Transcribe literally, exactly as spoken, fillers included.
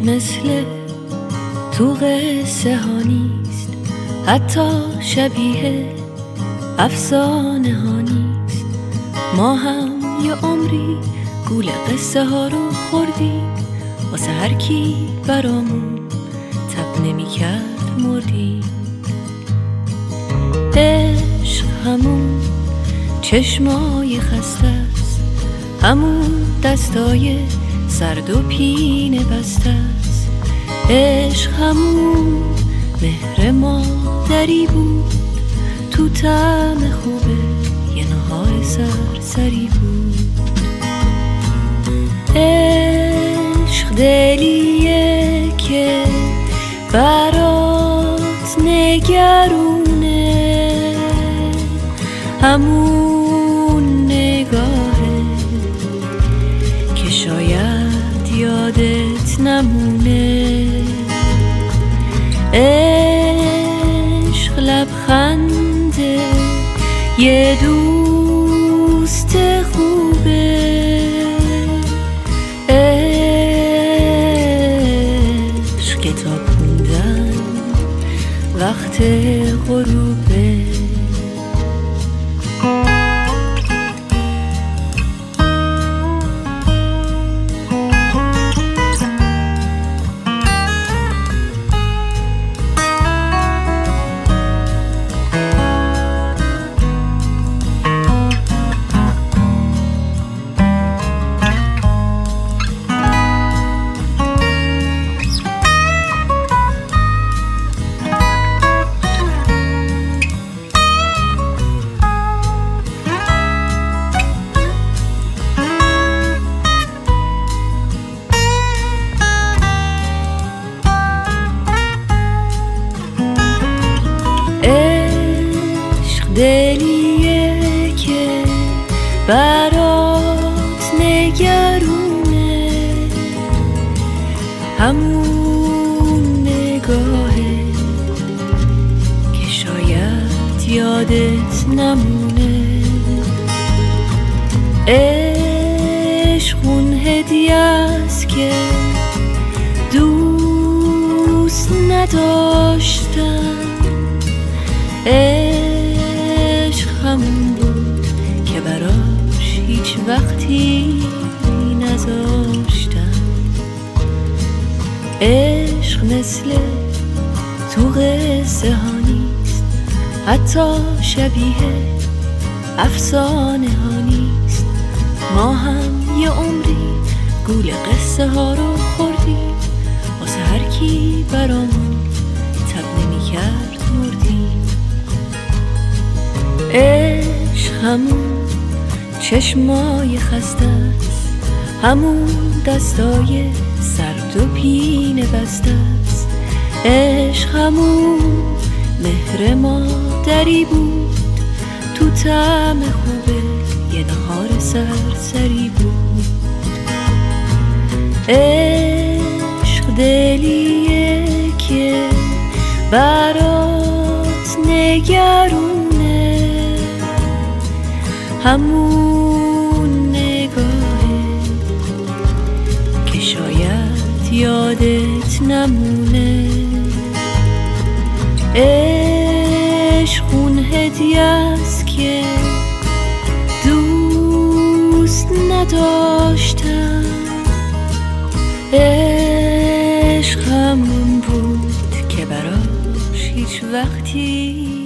مثل تو قصه ها نیست، حتی شبیه افسانه ها نیست. ما هم یه عمری گول قصه ها رو خوردیم، واسه هر کی برامون تب نمی کرد مردیم. عشق همون چشمای خسته است، همون دستای سرد و پینه بسته است. عشق همون مهر مادری بود، تو طعم خوبه یه نهار سرسری بود. عشق دلیه که برات نگرونه، همون نگاهه که شاید یادت نمونه. عشق لبخنده یه دوست خوبه، عشق کتاب خوندن وقت غروبه. دلیه که برات نگرونه، همون نگاهه که شاید یادت نمونه. عشق اون هدیه است که دوست نداشتم، همون بود که براش هیچ وقتی نذاشتم. عشق مثل تو قصه ها نیست، حتی شبیه افسانه ها نیست. ما هم یه عمری گول قصه ها رو خوردیم، واسه هر کی برامون تب نمی کرد مردیم. عشق همون چشمای خسته است، همون دستای سرد و پینه بسته است. عشق همون مهر مادری بود، تو طعم خوبه یه نهار سرسری بود. عشق دلیه که برات نگرونه، همون نگاهه که شاید یادت نمونه. عشق اون هدیه است که دوست نداشتم، عشق همون بود که براش هیچ وقتی